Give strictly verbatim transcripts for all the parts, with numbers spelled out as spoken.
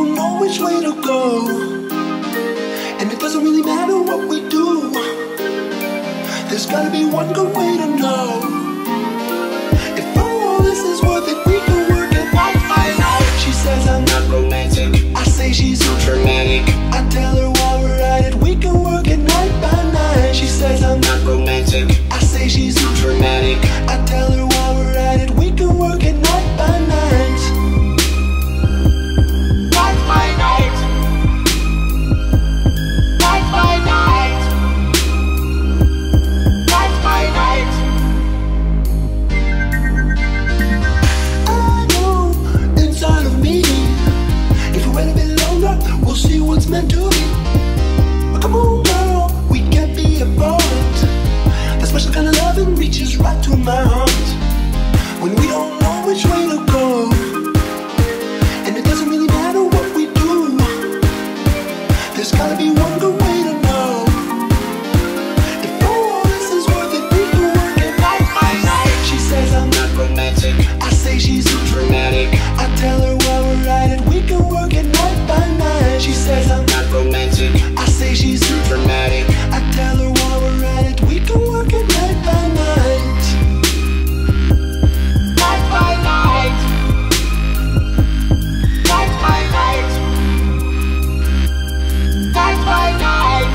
don't know which way to go, and it doesn't really matter what we do. There's gotta be one good way to know if all this is worth it. We can work it night by night. She says I'm not romantic, I say she's so dramatic. I tell her while we're at it, we can work it night by night. She says I'm not romantic, I say she's so dramatic. I tell her while we're at it, we can work it night by night. Night by night. Night by night. Night by night. I know inside of me, if we wait a bit longer, we'll see what's meant to be. But come on, girl, we can't be apart. That special kind of loving reaches right to my heart. When we don't know which way to go, and it doesn't really matter what we do, there's gotta be one good way to know if all this is worth it. We can work it night by night. She says I'm not romantic, I say she's so dramatic. I tell her while we're at it, we can work it night by night. She says I'm not romantic, I say she's so dramatic. I tell her while we're at it, we can work it night by night. Night by night. Night by night. Night by night.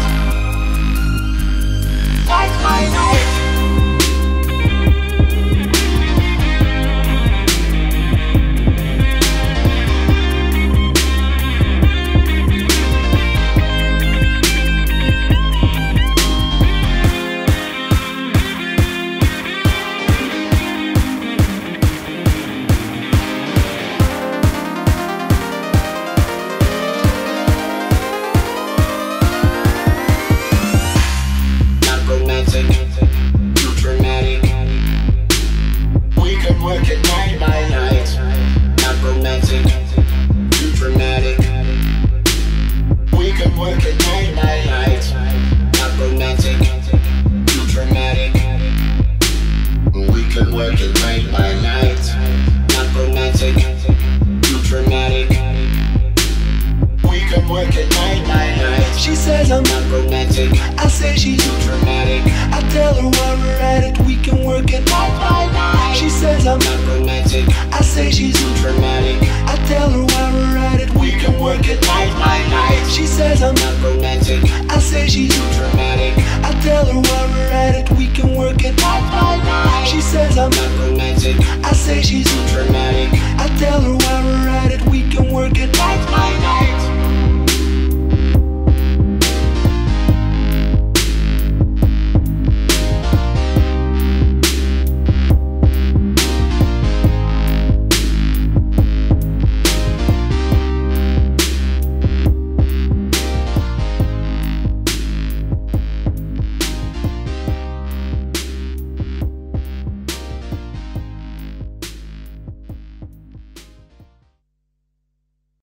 Night by night. Too dramatic. We can work it night by night. Not romantic, too dramatic. We can work it night by night. Not romantic, too dramatic. We can work it night by night. Not romantic, too dramatic. We can work it night by night. She says I'm not romantic, I say she's too dramatic. I tell her while we're at it, we can work it night by night. She says I'm not romantic, I say she's too dramatic. I tell her while we're at it, we can work it night by night. She says I'm not romantic, I say she's too dramatic. I tell her while we're at it, we can work it night by night. She says I'm not romantic, I say she's too dramatic.